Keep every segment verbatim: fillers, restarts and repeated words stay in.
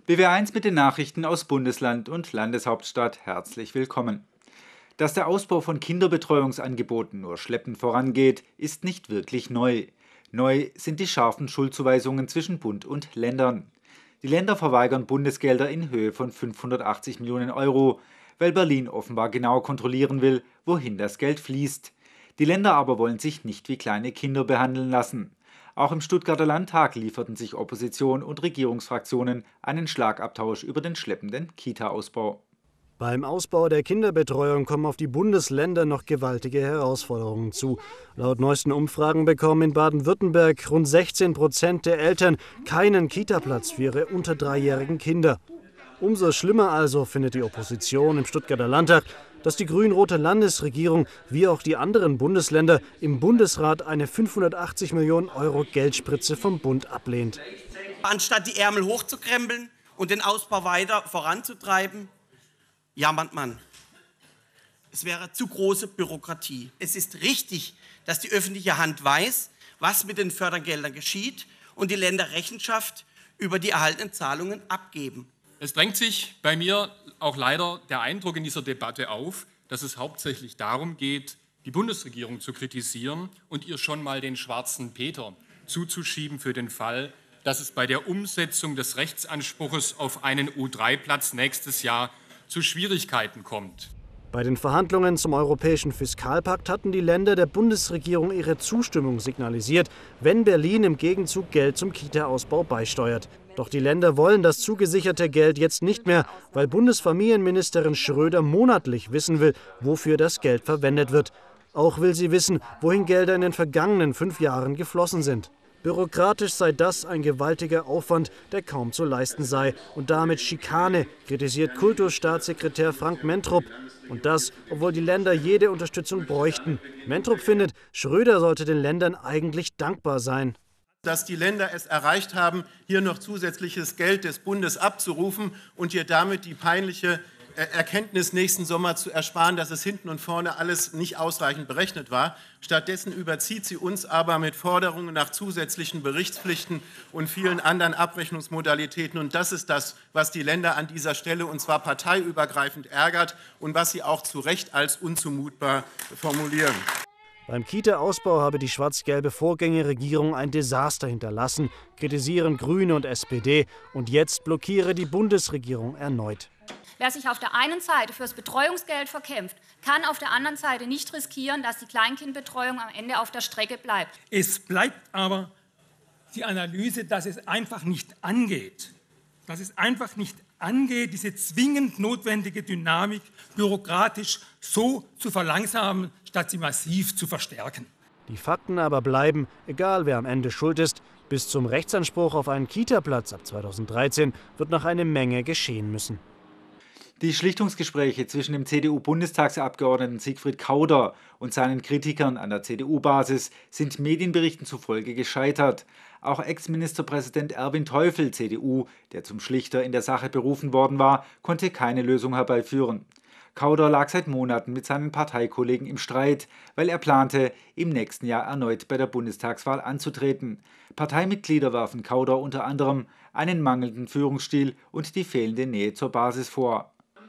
B W eins mit den Nachrichten aus Bundesland und Landeshauptstadt. Herzlich willkommen. Dass der Ausbau von Kinderbetreuungsangeboten nur schleppend vorangeht, ist nicht wirklich neu. Neu sind die scharfen Schuldzuweisungen zwischen Bund und Ländern. Die Länder verweigern Bundesgelder in Höhe von fünfhundertachtzig Millionen Euro, weil Berlin offenbar genau kontrollieren will, wohin das Geld fließt. Die Länder aber wollen sich nicht wie kleine Kinder behandeln lassen. Auch im Stuttgarter Landtag lieferten sich Opposition und Regierungsfraktionen einen Schlagabtausch über den schleppenden Kita-Ausbau. Beim Ausbau der Kinderbetreuung kommen auf die Bundesländer noch gewaltige Herausforderungen zu. Laut neuesten Umfragen bekommen in Baden-Württemberg rund sechzehn Prozent der Eltern keinen Kita-Platz für ihre unter dreijährigen Kinder. Umso schlimmer also findet die Opposition im Stuttgarter Landtag, dass die grün-rote Landesregierung wie auch die anderen Bundesländer im Bundesrat eine fünfhundertachtzig Millionen Euro Geldspritze vom Bund ablehnt. Anstatt die Ärmel hochzukrempeln und den Ausbau weiter voranzutreiben, jammert man. Es wäre zu große Bürokratie. Es ist richtig, dass die öffentliche Hand weiß, was mit den Fördergeldern geschieht und die Länder Rechenschaft über die erhaltenen Zahlungen abgeben. Es drängt sich bei mir auch leider der Eindruck in dieser Debatte auf, dass es hauptsächlich darum geht, die Bundesregierung zu kritisieren und ihr schon mal den schwarzen Peter zuzuschieben für den Fall, dass es bei der Umsetzung des Rechtsanspruches auf einen U drei Platz nächstes Jahr zu Schwierigkeiten kommt. Bei den Verhandlungen zum Europäischen Fiskalpakt hatten die Länder der Bundesregierung ihre Zustimmung signalisiert, wenn Berlin im Gegenzug Geld zum Kita-Ausbau beisteuert. Doch die Länder wollen das zugesicherte Geld jetzt nicht mehr, weil Bundesfamilienministerin Schröder monatlich wissen will, wofür das Geld verwendet wird. Auch will sie wissen, wohin Gelder in den vergangenen fünf Jahren geflossen sind. Bürokratisch sei das ein gewaltiger Aufwand, der kaum zu leisten sei. Und damit Schikane, kritisiert Kultusstaatssekretär Frank Mentrup. Und das, obwohl die Länder jede Unterstützung bräuchten. Mentrup findet, Schröder sollte den Ländern eigentlich dankbar sein. Dass die Länder es erreicht haben, hier noch zusätzliches Geld des Bundes abzurufen und hier damit die peinliche Erkenntnis nächsten Sommer zu ersparen, dass es hinten und vorne alles nicht ausreichend berechnet war. Stattdessen überzieht sie uns aber mit Forderungen nach zusätzlichen Berichtspflichten und vielen anderen Abrechnungsmodalitäten. Und das ist das, was die Länder an dieser Stelle, und zwar parteiübergreifend, ärgert und was sie auch zu Recht als unzumutbar formulieren. Beim Kita-Ausbau habe die schwarz-gelbe Vorgängerregierung ein Desaster hinterlassen, kritisieren Grüne und S P D. Und jetzt blockiere die Bundesregierung erneut. Wer sich auf der einen Seite fürs Betreuungsgeld verkämpft, kann auf der anderen Seite nicht riskieren, dass die Kleinkindbetreuung am Ende auf der Strecke bleibt. Es bleibt aber die Analyse, dass es einfach nicht angeht. Dass es einfach nicht angeht, diese zwingend notwendige Dynamik bürokratisch so zu verlangsamen, statt sie massiv zu verstärken. Die Fakten aber bleiben, egal wer am Ende schuld ist. Bis zum Rechtsanspruch auf einen Kita-Platz ab zweitausenddreizehn wird noch eine Menge geschehen müssen. Die Schlichtungsgespräche zwischen dem C D U-Bundestagsabgeordneten Siegfried Kauder und seinen Kritikern an der C D U-Basis sind Medienberichten zufolge gescheitert. Auch Ex-Ministerpräsident Erwin Teufel, C D U, der zum Schlichter in der Sache berufen worden war, konnte keine Lösung herbeiführen. Kauder lag seit Monaten mit seinen Parteikollegen im Streit, weil er plante, im nächsten Jahr erneut bei der Bundestagswahl anzutreten. Parteimitglieder werfen Kauder unter anderem einen mangelnden Führungsstil und die fehlende Nähe zur Basis vor.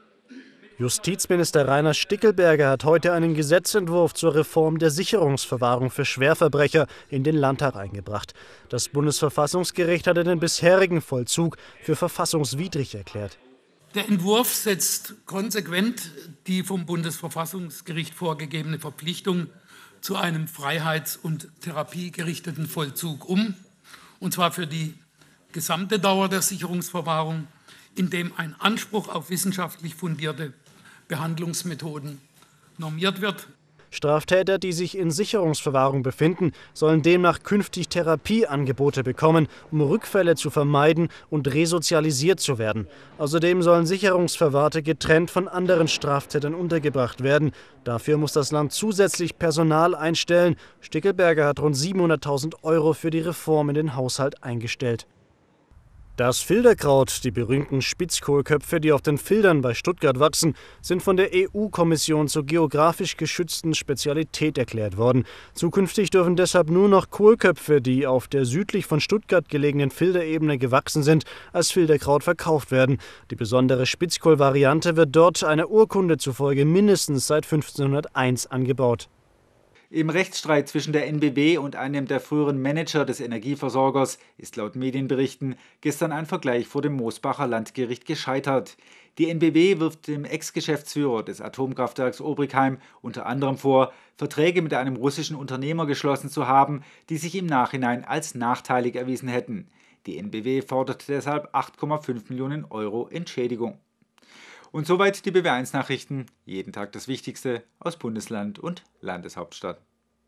Justizminister Rainer Stickelberger hat heute einen Gesetzentwurf zur Reform der Sicherungsverwahrung für Schwerverbrecher in den Landtag eingebracht. Das Bundesverfassungsgericht hatte den bisherigen Vollzug für verfassungswidrig erklärt. Der Entwurf setzt konsequent die vom Bundesverfassungsgericht vorgegebene Verpflichtung zu einem freiheits- und therapiegerichteten Vollzug um, und zwar für die gesamte Dauer der Sicherungsverwahrung, indem ein Anspruch auf wissenschaftlich fundierte Behandlungsmethoden normiert wird. Straftäter, die sich in Sicherungsverwahrung befinden, sollen demnach künftig Therapieangebote bekommen, um Rückfälle zu vermeiden und resozialisiert zu werden. Außerdem sollen Sicherungsverwahrte getrennt von anderen Straftätern untergebracht werden. Dafür muss das Land zusätzlich Personal einstellen. Stickelberger hat rund siebenhunderttausend Euro für die Reform in den Haushalt eingestellt. Das Filderkraut, die berühmten Spitzkohlköpfe, die auf den Fildern bei Stuttgart wachsen, sind von der E U-Kommission zur geografisch geschützten Spezialität erklärt worden. Zukünftig dürfen deshalb nur noch Kohlköpfe, die auf der südlich von Stuttgart gelegenen Filderebene gewachsen sind, als Filderkraut verkauft werden. Die besondere Spitzkohl-Variante wird dort einer Urkunde zufolge mindestens seit fünfzehnhunderteins angebaut. Im Rechtsstreit zwischen der N B W und einem der früheren Manager des Energieversorgers ist laut Medienberichten gestern ein Vergleich vor dem Mosbacher Landgericht gescheitert. Die N B W wirft dem Ex-Geschäftsführer des Atomkraftwerks Obrigheim unter anderem vor, Verträge mit einem russischen Unternehmer geschlossen zu haben, die sich im Nachhinein als nachteilig erwiesen hätten. Die N B W fordert deshalb acht Komma fünf Millionen Euro Entschädigung. Und soweit die B W eins Nachrichten. Jeden Tag das Wichtigste aus Bundesland und Landeshauptstadt.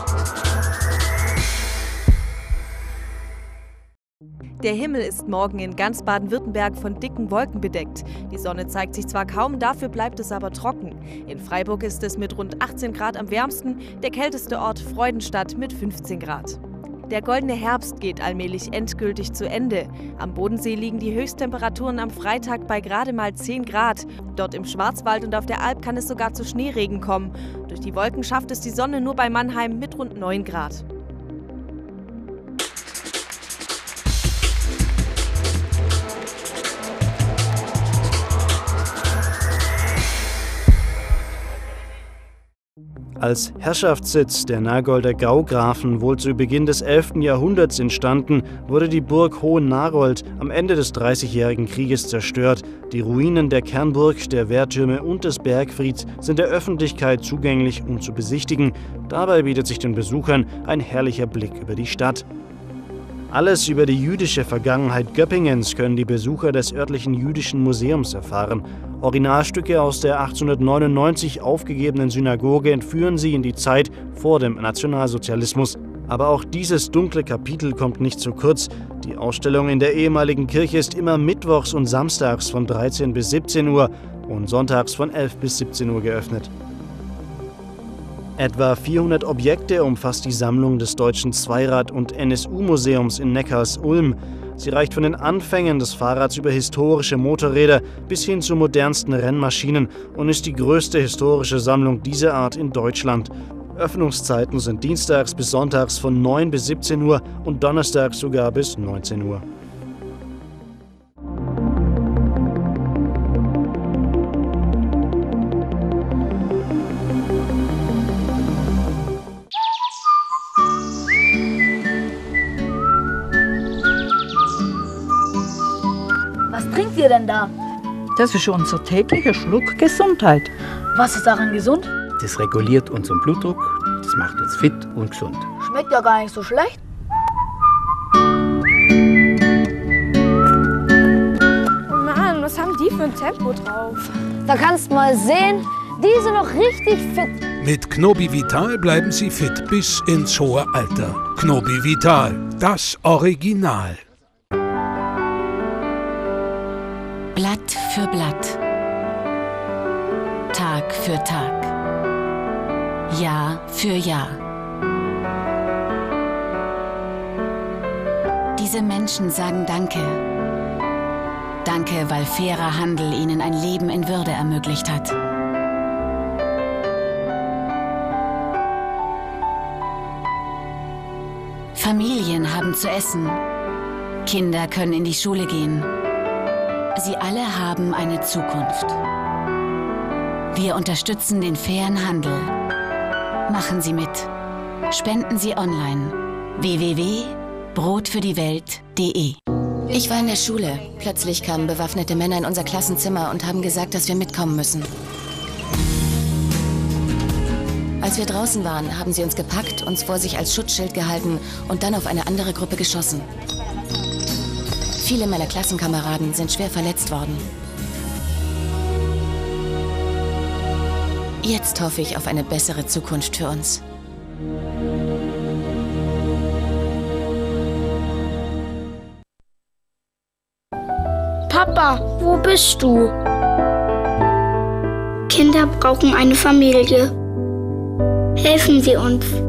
Der Himmel ist morgen in ganz Baden-Württemberg von dicken Wolken bedeckt. Die Sonne zeigt sich zwar kaum, dafür bleibt es aber trocken. In Freiburg ist es mit rund achtzehn Grad am wärmsten, der kälteste Ort Freudenstadt mit fünfzehn Grad. Der goldene Herbst geht allmählich endgültig zu Ende. Am Bodensee liegen die Höchsttemperaturen am Freitag bei gerade mal zehn Grad. Dort im Schwarzwald und auf der Alp kann es sogar zu Schneeregen kommen. Durch die Wolken schafft es die Sonne nur bei Mannheim mit rund neun Grad. Als Herrschaftssitz der Nagolder Gaugrafen, wohl zu Beginn des elften Jahrhunderts entstanden, wurde die Burg Hohen-Nagold am Ende des Dreißigjährigen Krieges zerstört. Die Ruinen der Kernburg, der Wehrtürme und des Bergfrieds sind der Öffentlichkeit zugänglich und zu besichtigen. Dabei bietet sich den Besuchern ein herrlicher Blick über die Stadt. Alles über die jüdische Vergangenheit Göppingens können die Besucher des örtlichen Jüdischen Museums erfahren. Originalstücke aus der achtzehnhundertneunundneunzig aufgegebenen Synagoge entführen sie in die Zeit vor dem Nationalsozialismus. Aber auch dieses dunkle Kapitel kommt nicht zu kurz. Die Ausstellung in der ehemaligen Kirche ist immer mittwochs und samstags von dreizehn bis siebzehn Uhr und sonntags von elf bis siebzehn Uhr geöffnet. Etwa vierhundert Objekte umfasst die Sammlung des Deutschen Zweirad- und N S U-Museums in Neckars-Ulm. Sie reicht von den Anfängen des Fahrrads über historische Motorräder bis hin zu modernsten Rennmaschinen und ist die größte historische Sammlung dieser Art in Deutschland. Öffnungszeiten sind dienstags bis sonntags von neun bis siebzehn Uhr und donnerstags sogar bis neunzehn Uhr. Was trinkt ihr denn da? Das ist unser täglicher Schluck Gesundheit. Was ist daran gesund? Das reguliert unseren Blutdruck, das macht uns fit und gesund. Schmeckt ja gar nicht so schlecht. Mann, was haben die für ein Tempo drauf? Da kannst du mal sehen, die sind noch richtig fit. Mit Knobi Vital bleiben Sie fit bis ins hohe Alter. Knobi Vital, das Original. Blatt für Blatt, Tag für Tag, Jahr für Jahr. Diese Menschen sagen Danke. Danke, weil fairer Handel ihnen ein Leben in Würde ermöglicht hat. Familien haben zu essen. Kinder können in die Schule gehen. Sie alle haben eine Zukunft. Wir unterstützen den fairen Handel. Machen Sie mit. Spenden Sie online. w w w punkt brot für die welt punkt de. Ich war in der Schule. Plötzlich kamen bewaffnete Männer in unser Klassenzimmer und haben gesagt, dass wir mitkommen müssen. Als wir draußen waren, haben sie uns gepackt, uns vor sich als Schutzschild gehalten und dann auf eine andere Gruppe geschossen. Viele meiner Klassenkameraden sind schwer verletzt worden. Jetzt hoffe ich auf eine bessere Zukunft für uns. Papa, wo bist du? Kinder brauchen eine Familie. Helfen Sie uns.